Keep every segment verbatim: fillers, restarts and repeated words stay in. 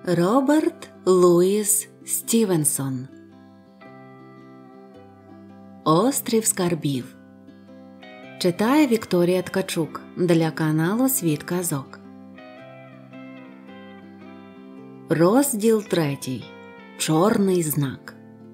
Роберт Луїс Стівенсон. Острів скарбів. Читає Вікторія Ткачук для каналу Світ казок. Розділ третій. Чорний знак.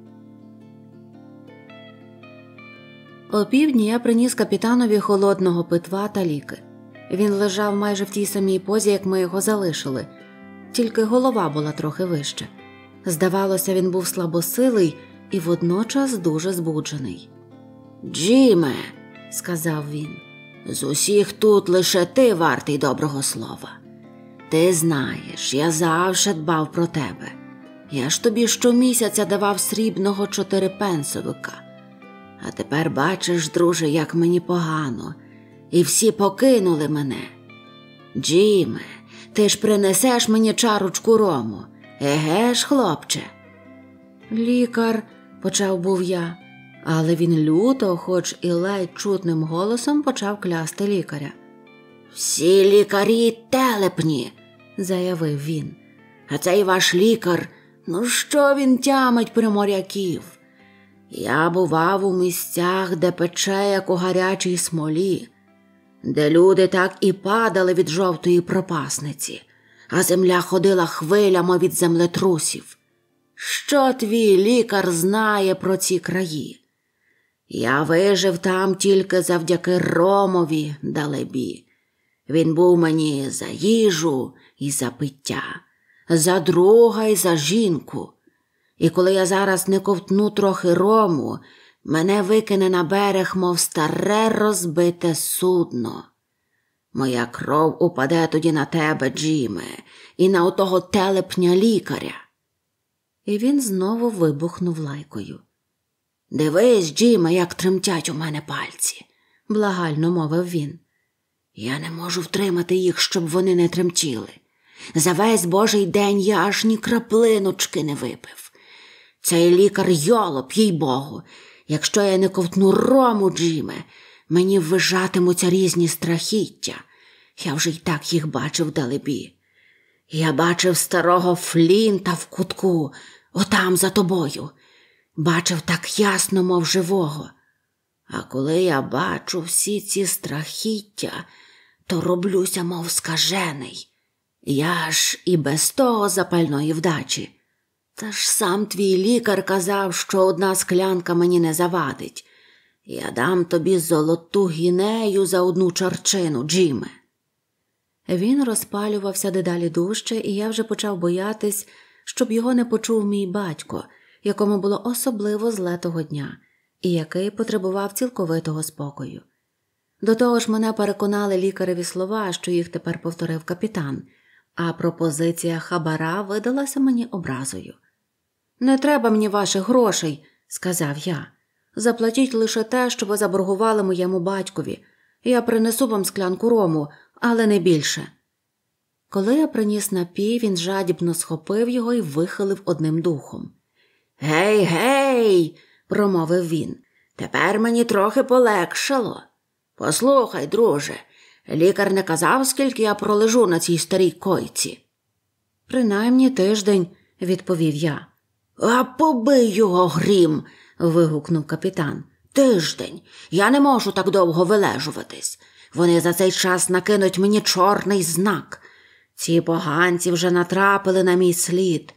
Опівдні я приніс капітанові холодного питва та ліки. Він лежав майже в тій самій позі, як ми його залишили, тільки голова була трохи вище. Здавалося, він був слабосилий і водночас дуже збуджений. «Джиме», – сказав він, – «з усіх тут лише ти вартий доброго слова. Ти знаєш, я завжди дбав про тебе. Я ж тобі щомісяця давав срібного чотирипенсовика. А тепер бачиш, друже, як мені погано, і всі покинули мене. Джиме, ти ж принесеш мені чарочку рому, еге ж, хлопче?» «Лікар», – почав був я, але він люто, хоч і ледь чутним голосом почав клясти лікаря. «Всі лікарі телепні», – заявив він. «А цей ваш лікар, ну що він тямить при моряків? Я бував у місцях, де пече, як у гарячій смолі, де люди так і падали від жовтої пропасниці, а земля ходила хвилями від землетрусів. Що твій лікар знає про ці краї? Я вижив там тільки завдяки ромові, далебі. Він був мені за їжу і за пиття, за друга і за жінку. І коли я зараз не ковтну трохи рому, мене викине на берег, мов старе розбите судно. Моя кров упаде тоді на тебе, Джиме, і на отого телепня лікаря». І він знову вибухнув лайкою. «Дивись, Джиме, як тремтять у мене пальці», – благально мовив він. «Я не можу втримати їх, щоб вони не тремтіли. За весь божий день я аж ні краплиночки не випив. Цей лікар йолоп, їй-богу. Якщо я не ковтну рому, Джиме, мені ввижатимуться різні страхіття. Я вже й так їх бачив далебі. Я бачив старого Флінта в кутку, отам за тобою. Бачив так ясно, мов живого. А коли я бачу всі ці страхіття, то роблюся, мов скажений. Я ж і без того запальної вдачі. Та ж сам твій лікар казав, що одна склянка мені не завадить. Я дам тобі золоту гінею за одну чарчину, Джиме». Він розпалювався дедалі дужче, і я вже почав боятись, щоб його не почув мій батько, якому було особливо зле того дня, і який потребував цілковитого спокою. До того ж мене переконали лікареві слова, що їх тепер повторив капітан, а пропозиція хабара видалася мені образою. «Не треба мені ваших грошей», – сказав я. «Заплатіть лише те, що ви заборгували моєму батькові. Я принесу вам склянку рому, але не більше». Коли я приніс напій, він жадібно схопив його і вихилив одним духом. «Гей, гей!» – промовив він. «Тепер мені трохи полегшало. Послухай, друже, лікар не казав, скільки я пролежу на цій старій койці?» «Принаймні тиждень», – відповів я. «А побий його, грім!» – вигукнув капітан. «Тиждень! Я не можу так довго вилежуватись. Вони за цей час накинуть мені чорний знак. Ці поганці вже натрапили на мій слід.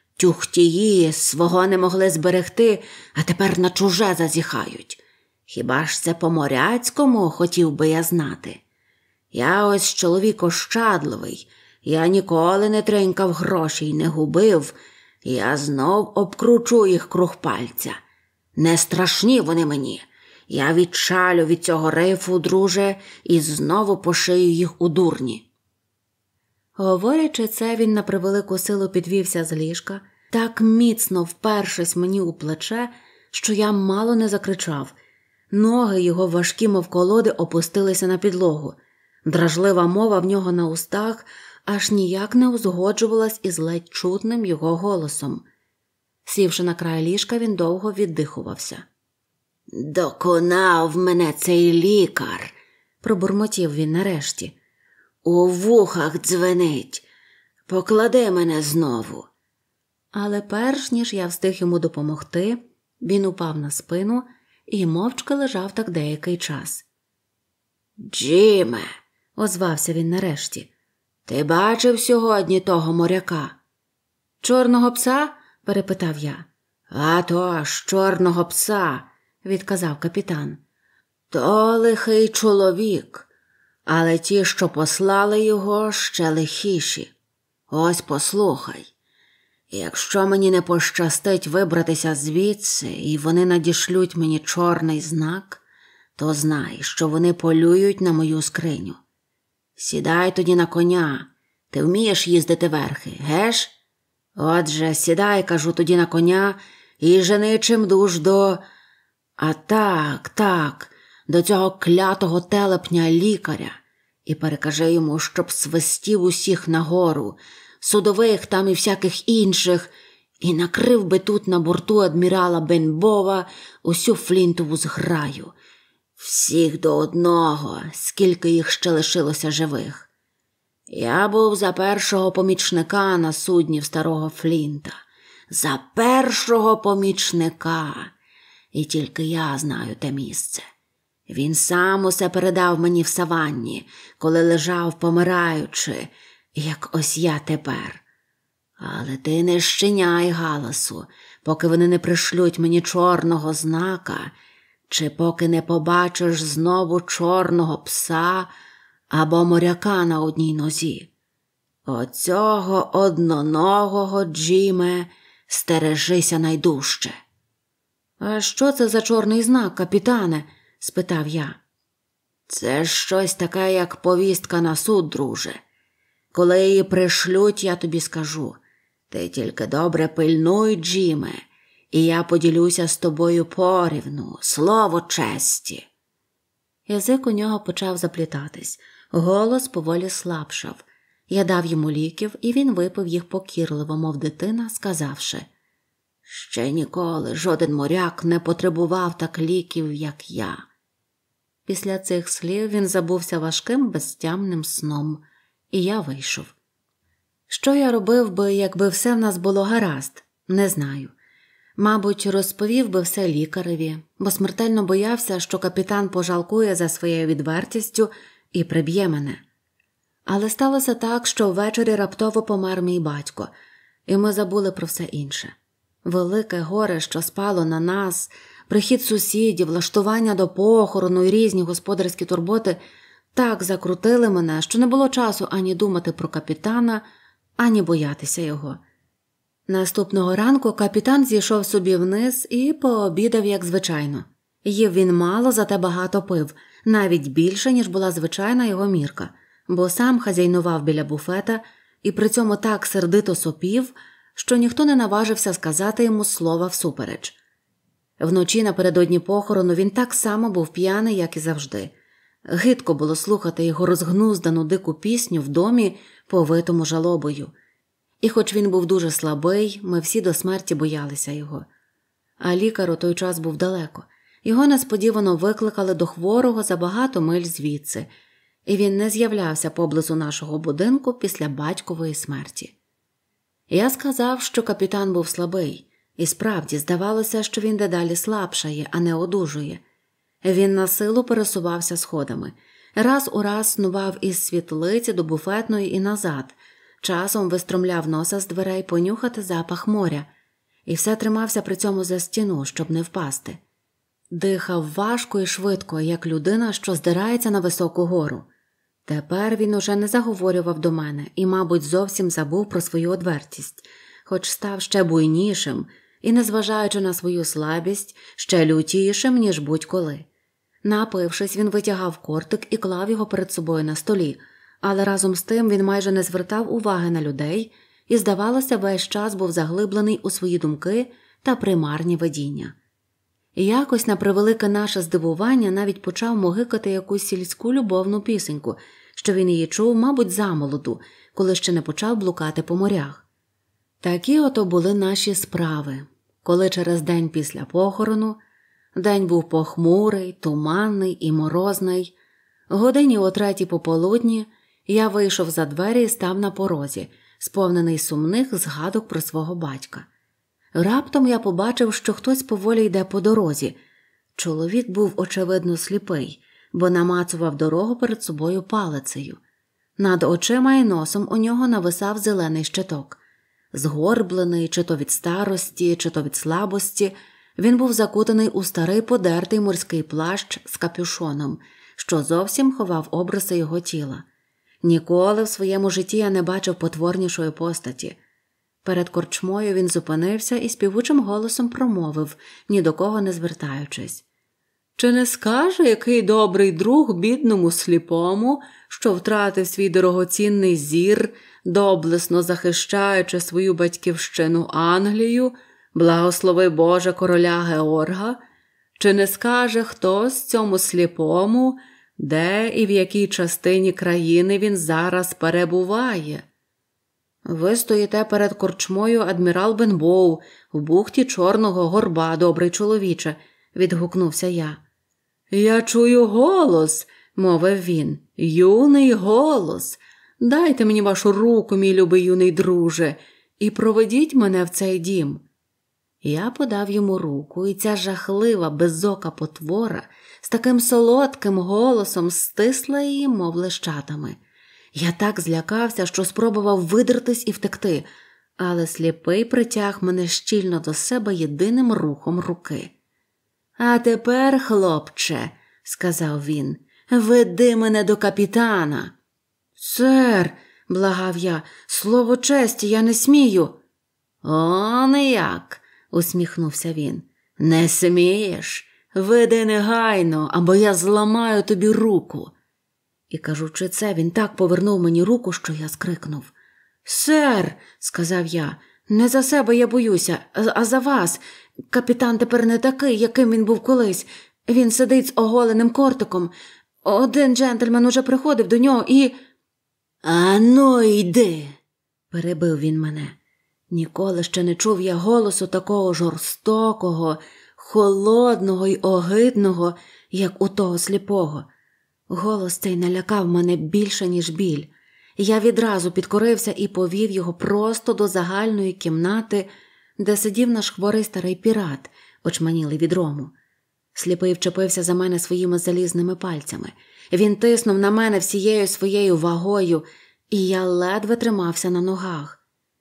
Тюхтії свого не могли зберегти, а тепер на чуже зазіхають. Хіба ж це по-моряцькому, хотів би я знати? Я ось чоловік ощадливий. Я ніколи не тринькав гроші й не губив. Я знов обкручу їх круг пальця. Не страшні вони мені. Я відчалю від цього рейфу, друже, і знову пошию їх у дурні». Говорячи це, він на превелику силу підвівся з ліжка, так міцно впершись мені у плече, що я мало не закричав. Ноги його важкі, мов колоди, опустилися на підлогу. Дражлива мова в нього на устах аж ніяк не узгоджувалась із ледь чутним його голосом. Сівши на край ліжка, він довго віддихувався. «Доконав мене цей лікар», – пробурмотів він нарешті. «У вухах дзвенить. поклади мене знову. Але перш ніж я встиг йому допомогти, він упав на спину і мовчки лежав так деякий час. «Джиме», – озвався він нарешті, – «ти бачив сьогодні того моряка?» «Чорного пса?» – перепитав я. «А то ж, чорного пса», – відказав капітан. «То лихий чоловік, але ті, що послали його, ще лихіші. Ось послухай. Якщо мені не пощастить вибратися звідси, і вони надішлють мені чорний знак, то знай, що вони полюють на мою скриню. Сідай тоді на коня. Ти вмієш їздити верхи, геш? Отже, сідай, кажу, тоді на коня і жени чимдуж до... А так, так, до цього клятого телепня лікаря, і перекажи йому, щоб свистів усіх нагору, судових там і всяких інших, і накрив би тут на борту адмірала Бенбова усю флінтову зграю. Всіх до одного, скільки їх ще лишилося живих. Я був за першого помічника на судні в старого Флінта. За першого помічника. І тільки я знаю те місце. Він сам усе передав мені в саванні, коли лежав помираючи, як ось я тепер. Але ти не щиняй галасу, поки вони не пришлють мені чорного знака, чи поки не побачиш знову чорного пса або моряка на одній нозі. Оцього одноногого, Джиме, стережися найдужче. «А що це за чорний знак, капітане?» – спитав я. «Це щось таке, як повістка на суд, друже. Коли її пришлють, я тобі скажу. Ти тільки добре пильнуй, Джиме, і я поділюся з тобою порівну, слово честі». Язик у нього почав заплітатись, голос поволі слабшав. Я дав йому ліків, і він випив їх покірливо, мов дитина, сказавши: «Ще ніколи жоден моряк не потребував так ліків, як я». Після цих слів він забувся важким безтямним сном, і я вийшов. Що я робив би, якби все в нас було гаразд? Не знаю. Мабуть, розповів би все лікареві, бо смертельно боявся, що капітан пожалкує за своєю відвертістю і приб'є мене. Але сталося так, що ввечері раптово помер мій батько, і ми забули про все інше. Велике горе, що спало на нас, прихід сусідів, влаштування до похорону і різні господарські турботи так закрутили мене, що не було часу ані думати про капітана, ані боятися його. Наступного ранку капітан зійшов собі вниз і пообідав, як звичайно. Їв він мало, зате багато пив, навіть більше, ніж була звичайна його мірка, бо сам хазяйнував біля буфета і при цьому так сердито сопів, що ніхто не наважився сказати йому слова всупереч. Вночі напередодні похорону він так само був п'яний, як і завжди. Гидко було слухати його розгнуздану дику пісню в домі, повитому жалобою. І хоч він був дуже слабий, ми всі до смерті боялися його. А лікар у той час був далеко. Його несподівано викликали до хворого за багато миль звідси, і він не з'являвся поблизу нашого будинку після батькової смерті. Я сказав, що капітан був слабий, і справді здавалося, що він дедалі слабшає, а не одужує. Він на силу пересувався сходами, раз у раз снував із світлиці до буфетної і назад, часом вистромляв носа з дверей понюхати запах моря, і все тримався при цьому за стіну, щоб не впасти. Дихав важко і швидко, як людина, що здирається на високу гору. Тепер він уже не заговорював до мене і, мабуть, зовсім забув про свою одвертість, хоч став ще буйнішим і, незважаючи на свою слабість, ще лютішим, ніж будь-коли. Напившись, він витягав кортик і клав його перед собою на столі, але разом з тим він майже не звертав уваги на людей і, здавалося, весь час був заглиблений у свої думки та примарні видіння. І якось, на превелике наше здивування, навіть почав могикати якусь сільську любовну пісеньку, що він її чув, мабуть, замолоду, коли ще не почав блукати по морях. Такі ото були наші справи, коли через день після похорону, день був похмурий, туманний і морозний, годині о третій пополудні я вийшов за двері і став на порозі, сповнений сумних згадок про свого батька. Раптом я побачив, що хтось поволі йде по дорозі. Чоловік був, очевидно, сліпий, бо намацував дорогу перед собою палицею. Над очима і носом у нього нависав зелений щиток. Згорблений чи то від старості, чи то від слабості, він був закутаний у старий подертий морський плащ з капюшоном, що зовсім ховав обриси його тіла. Ніколи в своєму житті я не бачив потворнішої постаті. Перед корчмою він зупинився і співучим голосом промовив, ні до кого не звертаючись: «Чи не скаже, який добрий друг бідному сліпому, що втратив свій дорогоцінний зір, доблесно захищаючи свою батьківщину Англію, благослови Боже короля Георга? Чи не скаже хтось цьому сліпому, де і в якій частині країни він зараз перебуває?» «Ви стоїте перед корчмою адмірал Бенбоу, в бухті Чорного горба, добрий чоловіче», – відгукнувся я. «Я чую голос», – мовив він, – «юний голос. Дайте мені вашу руку, мій любий юний друже, і проведіть мене в цей дім». Я подав йому руку, і ця жахлива, безока потвора з таким солодким голосом стисла її, мов лещатами. Я так злякався, що спробував видертись і втекти, але сліпий притяг мене щільно до себе єдиним рухом руки. «А тепер, хлопче», – сказав він, – «веди мене до капітана». «Сер», – благав я, – «слово честі, я не смію». «Он як», – усміхнувся він, – «не смієш? Веди негайно, або я зламаю тобі руку». І, кажучи це, він так повернув мені руку, що я скрикнув. «Сер», – сказав я, – «не за себе я боюся, а за вас. Капітан тепер не такий, яким він був колись. Він сидить з оголеним кортиком. Один джентльмен уже приходив до нього і...» «Ану, йди», – перебив він мене. Ніколи ще не чув я голосу такого жорстокого, холодного й огидного, як у того сліпого. Голос цей налякав мене більше, ніж біль. Я відразу підкорився і повів його просто до загальної кімнати, де сидів наш хворий старий пірат, очманілий від рому. Сліпий вчепився за мене своїми залізними пальцями. Він тиснув на мене всією своєю вагою, і я ледве тримався на ногах.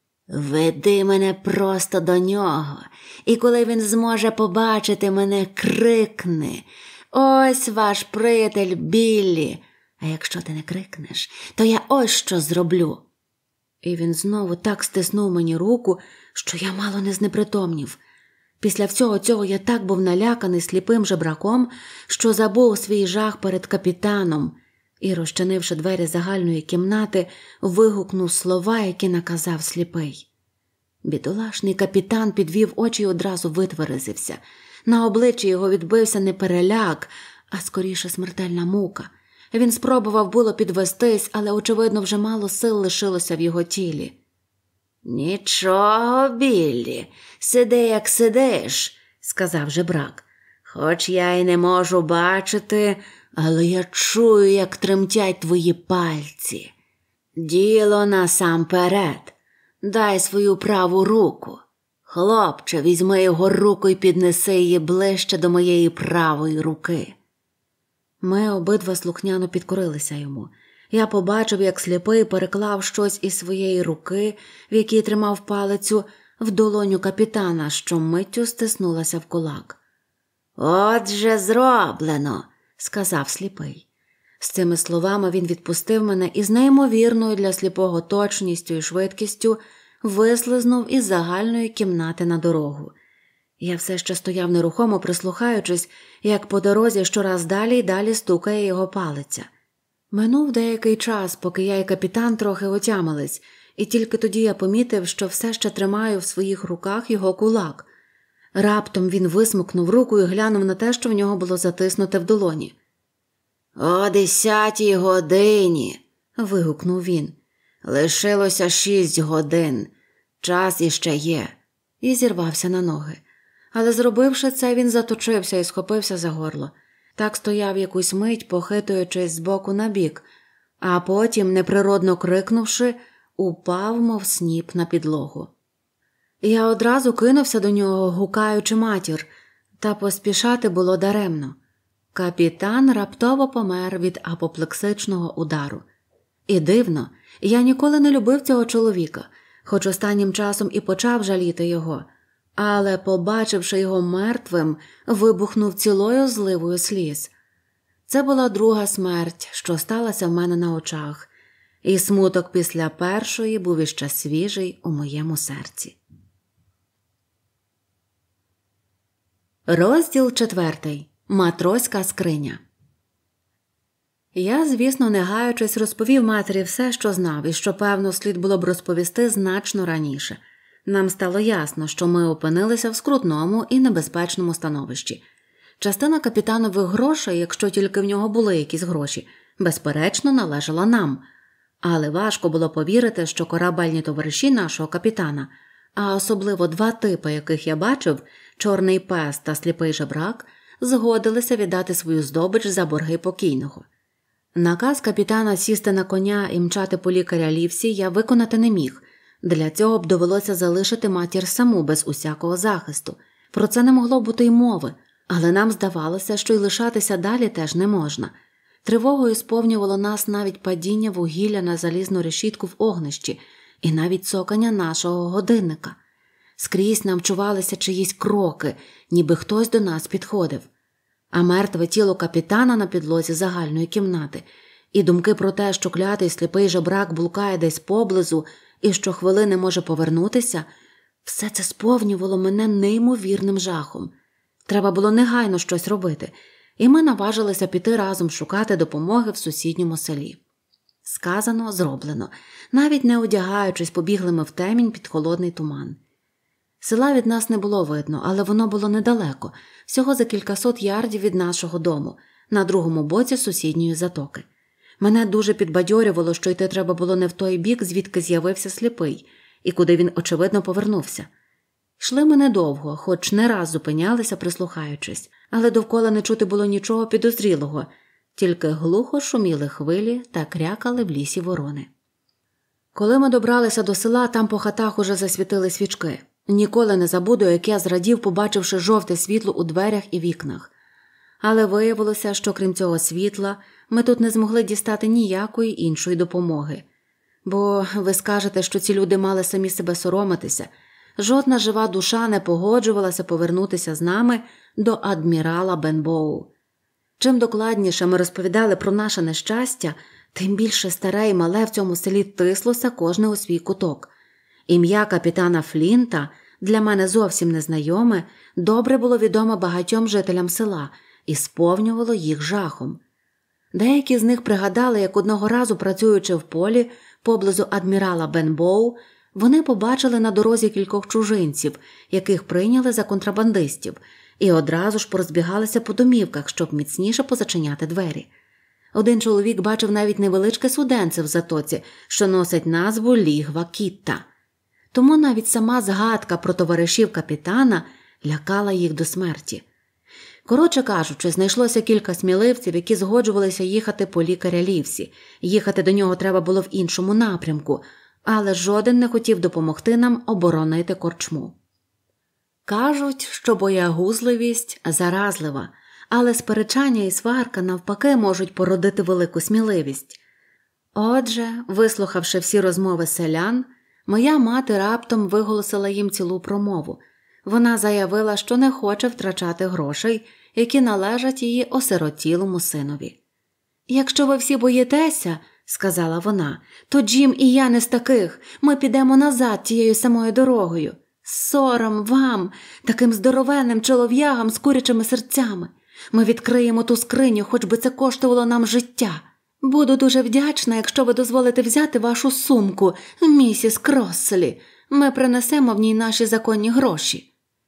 «Веди мене просто до нього, і коли він зможе побачити мене, крикни: ось ваш приятель Біллі, а якщо ти не крикнеш, то я ось що зроблю». І він знову так стиснув мені руку, що я мало не знепритомнів. Після всього цього я так був наляканий сліпим жебраком, що забув свій жах перед капітаном і, розчинивши двері загальної кімнати, вигукнув слова, які наказав сліпий. Бідолашний капітан підвів очі і одразу витверезився. На обличчі його відбився не переляк, а скоріше смертельна мука. Він спробував було підвестись, але, очевидно, вже мало сил лишилося в його тілі. «Нічого, Біллі, сиди, як сидиш», – сказав жебрак. «Хоч я й не можу бачити, але я чую, як тремтять твої пальці. Діло насамперед. Дай свою праву руку. Хлопче, візьми його руку і піднеси її ближче до моєї правої руки». Ми обидва слухняно підкорилися йому. Я побачив, як сліпий переклав щось із своєї руки, в якій тримав палицю, в долоню капітана, що миттю стиснулася в кулак. «Отже, зроблено», – сказав сліпий. З цими словами він відпустив мене і з неймовірною для сліпого точністю і швидкістю вислизнув із загальної кімнати на дорогу. Я все ще стояв нерухомо, прислухаючись, як по дорозі щораз далі й далі стукає його палиця. Минув деякий час, поки я і капітан трохи отямились, і тільки тоді я помітив, що все ще тримаю в своїх руках його кулак. Раптом він висмикнув руку і глянув на те, що в нього було затиснуте в долоні. «О десятій годині!» – вигукнув він. «Лишилося шість годин. Час іще є». І зірвався на ноги. Але, зробивши це, він заточився і схопився за горло. Так стояв якусь мить, похитуючись з боку на бік, а потім, неприродно крикнувши, упав, мов сніп, на підлогу. Я одразу кинувся до нього, гукаючи матір, та поспішати було даремно. Капітан раптово помер від апоплексичного удару. І дивно, я ніколи не любив цього чоловіка, хоч останнім часом і почав жаліти його, але, побачивши його мертвим, вибухнув цілою зливою сліз. Це була друга смерть, що сталася в мене на очах, і смуток після першої був іще свіжий у моєму серці. Розділ четвертий. Матроська скриня. Я, звісно, не гаючись, розповів матері все, що знав, і що, певно, слід було б розповісти значно раніше. Нам стало ясно, що ми опинилися в скрутному і небезпечному становищі. Частина капітанових грошей, якщо тільки в нього були якісь гроші, безперечно, належала нам. Але важко було повірити, що корабельні товариші нашого капітана, а особливо два типи, яких я бачив, Чорний пес та сліпий жебрак, згодилися віддати свою здобич за борги покійного. Наказ капітана сісти на коня і мчати по лікаря Лівсі я виконати не міг. Для цього б довелося залишити матір саму без усякого захисту. Про це не могло бути й мови, але нам здавалося, що й лишатися далі теж не можна. Тривогою сповнювало нас навіть падіння вугілля на залізну решітку в огнищі і навіть цокання нашого годинника. Скрізь нам чувалися чиїсь кроки, ніби хтось до нас підходив. А мертве тіло капітана на підлозі загальної кімнати і думки про те, що клятий сліпий жебрак блукає десь поблизу і що хвилини може повернутися, все це сповнювало мене неймовірним жахом. Треба було негайно щось робити, і ми наважилися піти разом шукати допомоги в сусідньому селі. Сказано, зроблено. Навіть не одягаючись, побігли ми в темінь під холодний туман. Села від нас не було видно, але воно було недалеко, всього за кількасот ярдів від нашого дому, на другому боці сусідньої затоки. Мене дуже підбадьорювало, що йти треба було не в той бік, звідки з'явився сліпий, і куди він, очевидно, повернувся. Йшли ми недовго, хоч не раз зупинялися, прислухаючись, але довкола не чути було нічого підозрілого, тільки глухо шуміли хвилі та крякали в лісі ворони. Коли ми добралися до села, там по хатах уже засвітили свічки. Ніколи не забуду, як я зрадів, побачивши жовте світло у дверях і вікнах. Але виявилося, що крім цього світла, ми тут не змогли дістати ніякої іншої допомоги. Бо ви скажете, що ці люди мали самі себе соромитися. Жодна жива душа не погоджувалася повернутися з нами до адмірала Бенбоу. Чим докладніше ми розповідали про наше нещастя, тим більше старе і мале в цьому селі тислося кожне у свій куток. Ім'я капітана Флінта, для мене зовсім незнайоме, добре було відомо багатьом жителям села і сповнювало їх жахом. Деякі з них пригадали, як одного разу, працюючи в полі поблизу адмірала Бенбоу, вони побачили на дорозі кількох чужинців, яких прийняли за контрабандистів, і одразу ж порозбігалися по домівках, щоб міцніше позачиняти двері. Один чоловік бачив навіть невеличке суденце в затоці, що носить назву Лігва Кітта. Тому навіть сама згадка про товаришів капітана лякала їх до смерті. Коротше кажучи, знайшлося кілька сміливців, які згоджувалися їхати по лікаря Лівсі. Їхати до нього треба було в іншому напрямку, але жоден не хотів допомогти нам оборонити корчму. Кажуть, що боягузливість заразлива, але сперечання і сварка навпаки можуть породити велику сміливість. Отже, вислухавши всі розмови селян, моя мати раптом виголосила їм цілу промову. Вона заявила, що не хоче втрачати грошей, які належать її осиротілому синові. «Якщо ви всі боїтеся, – сказала вона, – то Джим і я не з таких, ми підемо назад тією самою дорогою. Сором вам, таким здоровенним чолов'ягам з курячими серцями. Ми відкриємо ту скриню, хоч би це коштувало нам життя. Буду дуже вдячна, якщо ви дозволите взяти вашу сумку, місіс Кросселі. Ми принесемо в ній наші законні гроші».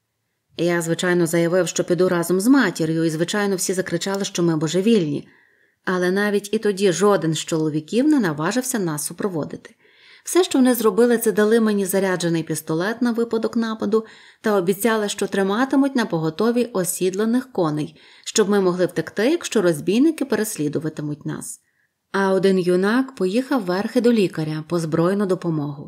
Я, звичайно, заявив, що піду разом з матір'ю, і, звичайно, всі закричали, що ми божевільні. Але навіть і тоді жоден з чоловіків не наважився нас супроводити. Все, що вони зробили, це дали мені заряджений пістолет на випадок нападу та обіцяли, що триматимуть на поготові осідланих коней, щоб ми могли втекти, якщо розбійники переслідуватимуть нас. а один юнак поїхав верхи до лікаря по збройну допомогу.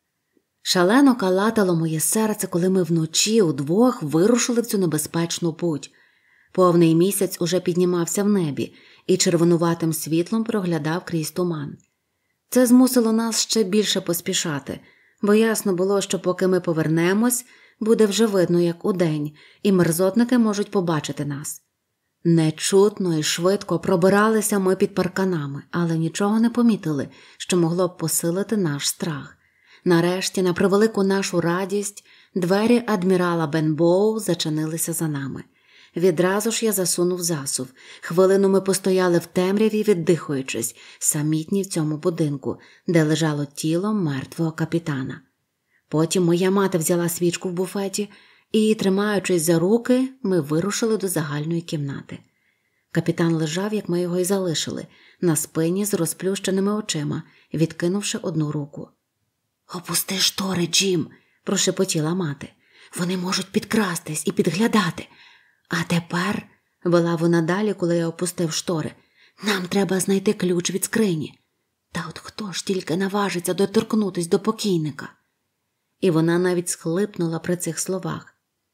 Шалено калатало моє серце, коли ми вночі удвох вирушили в цю небезпечну путь. Повний місяць уже піднімався в небі і червонуватим світлом проглядав крізь туман. Це змусило нас ще більше поспішати, бо ясно було, що поки ми повернемось, буде вже видно, як удень, і мерзотники можуть побачити нас. Нечутно і швидко пробиралися ми під парканами, але нічого не помітили, що могло б посилити наш страх. Нарешті, на превелику нашу радість, двері адмірала Бенбоу зачинилися за нами. Відразу ж я засунув засув. Хвилину ми постояли в темряві, віддихуючись, самітні в цьому будинку, де лежало тіло мертвого капітана. Потім моя мати взяла свічку в буфеті і, тримаючись за руки, ми вирушили до загальної кімнати. Капітан лежав, як ми його й залишили, на спині з розплющеними очима, відкинувши одну руку. «Опусти штори, Джим!» – прошепотіла мати. «Вони можуть підкрастись і підглядати. А тепер», – вела вона далі, коли я опустив штори, – «нам треба знайти ключ від скрині. Та от хто ж тільки наважиться доторкнутись до покійника?» І вона навіть схлипнула при цих словах.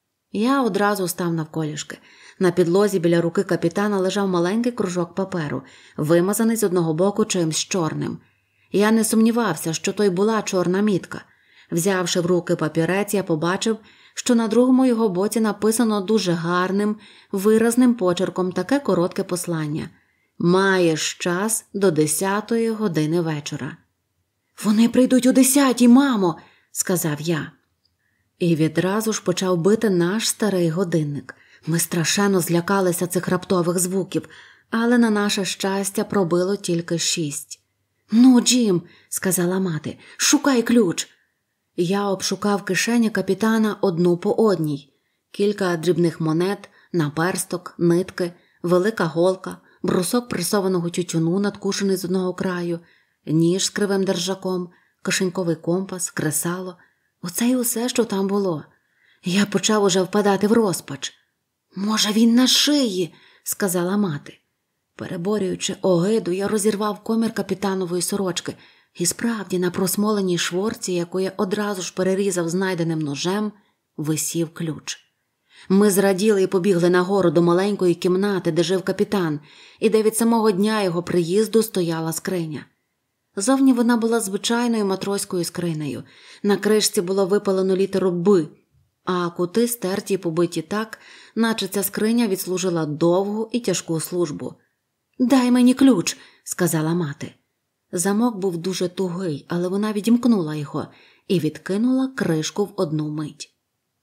Я одразу став навколішки. На підлозі біля руки капітана лежав маленький кружок паперу, вимазаний з одного боку чимсь чорним. Я не сумнівався, що то й була чорна мітка. Взявши в руки папірець, я побачив, що на другому його боці написано дуже гарним, виразним почерком таке коротке послання. «Маєш час до десятої години вечора». «Вони прийдуть о десятій, мамо!» – сказав я. І відразу ж почав бити наш старий годинник. Ми страшенно злякалися цих раптових звуків, але на наше щастя пробило тільки шість. «Ну, Джим», – сказала мати, – «шукай ключ». Я обшукав кишені капітана одну по одній. Кілька дрібних монет, наперсток, нитки, велика голка, брусок пресованого тютюну, надкушений з одного краю, ніж з кривим держаком, кишеньковий компас, кресало. Оце й усе, що там було. Я почав уже впадати в розпач. «Може, він на шиї?» – сказала мати. Переборюючи огиду, я розірвав комір капітанової сорочки, і справді на просмоленій шворці, яку я одразу ж перерізав знайденим ножем, висів ключ. Ми зраділи і побігли нагору до маленької кімнати, де жив капітан, і де від самого дня його приїзду стояла скриня. Зовні вона була звичайною матроською скринею. На кришці було випалено літеру «Б», а кути стерті й побиті так, наче ця скриня відслужила довгу і тяжку службу. «Дай мені ключ», – сказала мати. Замок був дуже тугий, але вона відімкнула його і відкинула кришку в одну мить.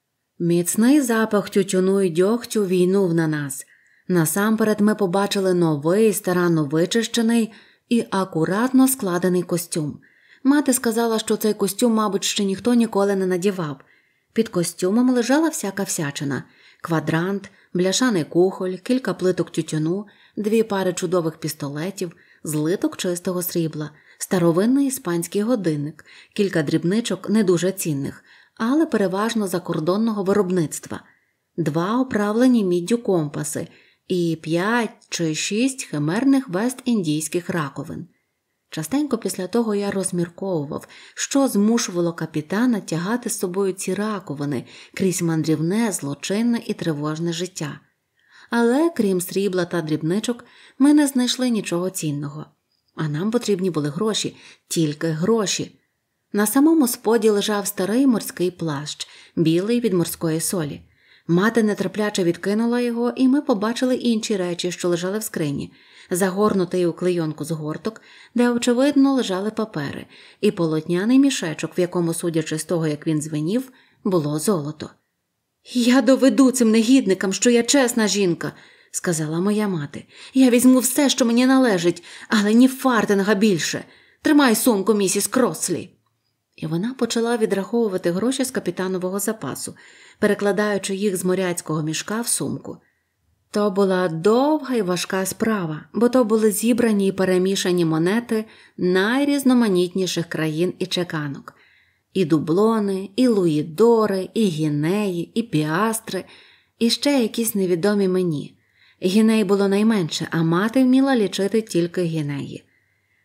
Міцний запах тютюну й дьогтю війнув на нас. Насамперед ми побачили новий, старанно вичищений і акуратно складений костюм. Мати сказала, що цей костюм, мабуть, ще ніхто ніколи не надівав. Під костюмом лежала всяка всячина – квадрант, бляшаний кухоль, кілька плиток тютюну, дві пари чудових пістолетів, злиток чистого срібла, старовинний іспанський годинник, кілька дрібничок не дуже цінних, але переважно закордонного виробництва, два оправлені міддю компаси і п'ять чи шість химерних вест-індійських раковин. Частенько після того я розмірковував, що змушувало капітана тягати з собою ці раковини крізь мандрівне, злочинне і тривожне життя. Але, крім срібла та дрібничок, ми не знайшли нічого цінного. А нам потрібні були гроші, тільки гроші. На самому споді лежав старий морський плащ, білий від морської солі. Мати нетерпляче відкинула його, і ми побачили інші речі, що лежали в скрині. Загорнутий у клейонку згорток, де, очевидно, лежали папери, і полотняний мішечок, в якому, судячи з того, як він звенів, було золото. «Я доведу цим негідникам, що я чесна жінка», – сказала моя мати. «Я візьму все, що мені належить, але ні фартинга більше. Тримай сумку, місіс Крослі». І вона почала відраховувати гроші з капітанового запасу, перекладаючи їх з моряцького мішка в сумку. То була довга і важка справа, бо то були зібрані і перемішані монети найрізноманітніших країн і чеканок. І дублони, і луїдори, і гінеї, і піастри, і ще якісь невідомі мені. Гіней було найменше, а мати вміла лічити тільки гінеї.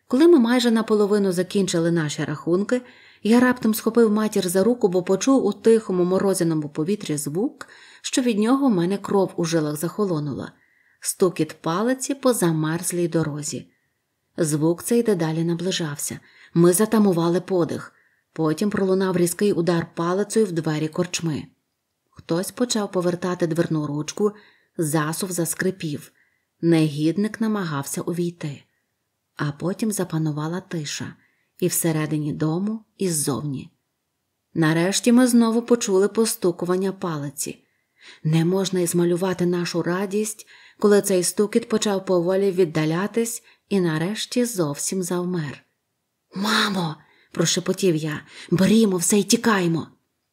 Коли ми майже наполовину закінчили наші рахунки, я раптом схопив матір за руку, бо почув у тихому морозяному повітрі звук, що від нього в мене кров у жилах захолонула. Стукіт палиці по замерзлій дорозі. Звук цей дедалі наближався. Ми затамували подих. Потім пролунав різкий удар палицею в двері корчми. Хтось почав повертати дверну ручку, засув заскрипів. Негідник намагався увійти. А потім запанувала тиша. І всередині дому, і ззовні. Нарешті ми знову почули постукування палиці. Не можна і змалювати нашу радість, коли цей стукіт почав поволі віддалятись і нарешті зовсім завмер. «Мамо!» – прошепотів я. «Берімо все й тікаймо!»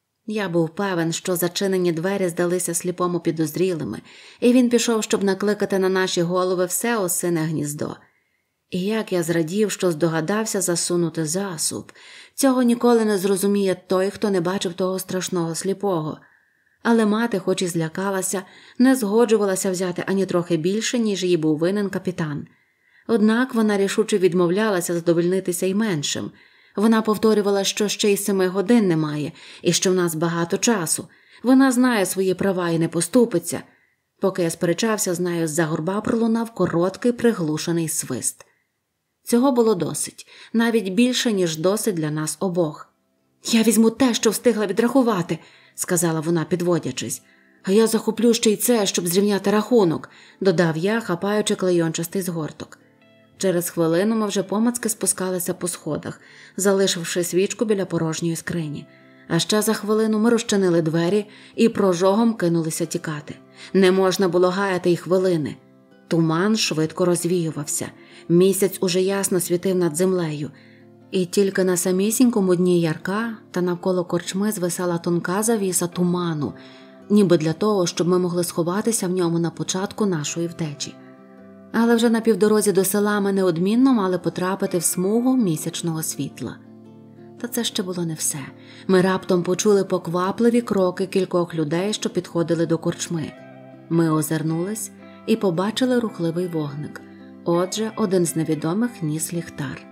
Я був певен, що зачинені двері здалися сліпому підозрілими, і він пішов, щоб накликати на наші голови все осине гніздо. І як я зрадів, що здогадався засунути засуб. Цього ніколи не зрозуміє той, хто не бачив того страшного сліпого. Але мати, хоч і злякалася, не згоджувалася взяти ані трохи більше, ніж їй був винен капітан. Однак вона рішуче відмовлялася задовольнитися й меншим. Вона повторювала, що ще й семи годин немає, і що в нас багато часу. Вона знає свої права і не поступиться. Поки я сперечався з нею, з-за горба пролунав короткий приглушений свист. Цього було досить, навіть більше, ніж досить для нас обох. «Я візьму те, що встигла відрахувати», – сказала вона, підводячись. «А я захоплю ще й це, щоб зрівняти рахунок», – додав я, хапаючи клейончастий згорток. Через хвилину ми вже помацки спускалися по сходах, залишивши свічку біля порожньої скрині. А ще за хвилину ми розчинили двері і прожогом кинулися тікати. Не можна було гаяти й хвилини. Туман швидко розвіювався. Місяць уже ясно світив над землею. І тільки на самісінькому дні ярка та навколо корчми звисала тонка завіса туману, ніби для того, щоб ми могли сховатися в ньому на початку нашої втечі. Але вже на півдорозі до села ми неодмінно мали потрапити в смугу місячного світла. Та це ще було не все. Ми раптом почули поквапливі кроки кількох людей, що підходили до корчми. Ми озирнулись і побачили рухливий вогник. Отже, один з невідомих ніс ліхтар.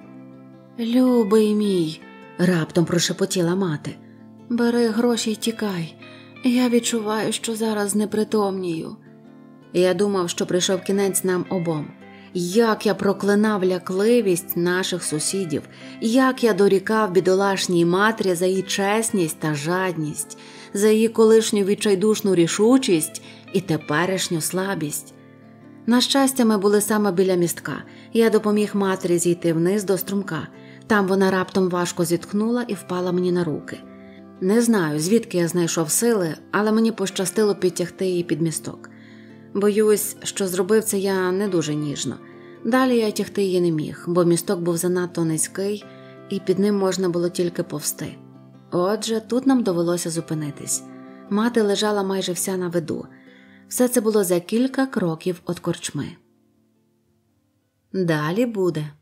«Любий мій!» – раптом прошепотіла мати. «Бери гроші й тікай. Я відчуваю, що зараз непритомнію». Я думав, що прийшов кінець нам обом. Як я проклинав лякливість наших сусідів, як я дорікав бідолашній матері за її чесність та жадність, за її колишню відчайдушну рішучість і теперішню слабість. На щастя, ми були саме біля містка. Я допоміг матері зійти вниз до струмка. Там вона раптом важко зітхнула і впала мені на руки. Не знаю, звідки я знайшов сили, але мені пощастило підтягти її під місток. Боюсь, що зробив це я не дуже ніжно. Далі я тягти її не міг, бо місток був занадто низький, і під ним можна було тільки повсти. Отже, тут нам довелося зупинитись. Мати лежала майже вся на виду. Все це було за кілька кроків від корчми. Далі буде.